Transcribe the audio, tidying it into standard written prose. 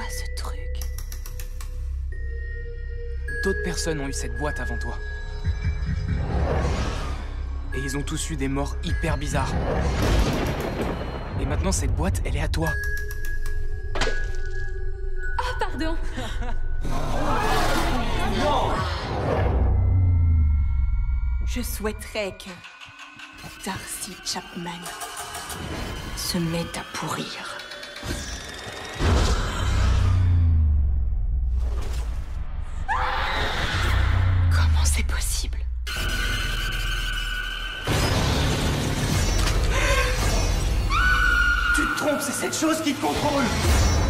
ce truc? D'autres personnes ont eu cette boîte avant toi. Et ils ont tous eu des morts hyper bizarres. Et maintenant, cette boîte, elle est à toi. Oh, pardon. Non! Je souhaiterais que Darcy Chapman se mette à pourrir. Comment c'est possible? Tu te trompes, c'est cette chose qui te contrôle!